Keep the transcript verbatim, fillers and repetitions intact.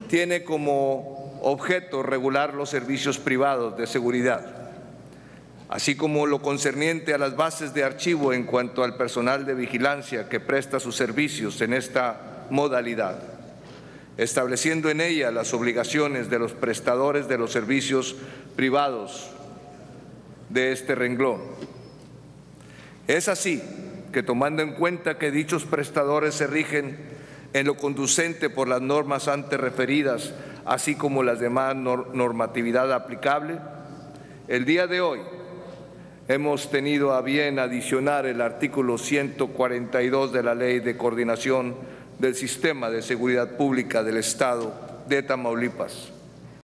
tiene como objeto regular los servicios privados de seguridad, así como lo concerniente a las bases de archivo en cuanto al personal de vigilancia que presta sus servicios en esta modalidad, estableciendo en ella las obligaciones de los prestadores de los servicios privados de este renglón. Es así que, tomando en cuenta que dichos prestadores se rigen en lo conducente por las normas antes referidas, así como las demás normatividad aplicable, el día de hoy hemos tenido a bien adicionar el artículo ciento cuarenta y dos de la Ley de Coordinación del Sistema de Seguridad Pública del Estado de Tamaulipas,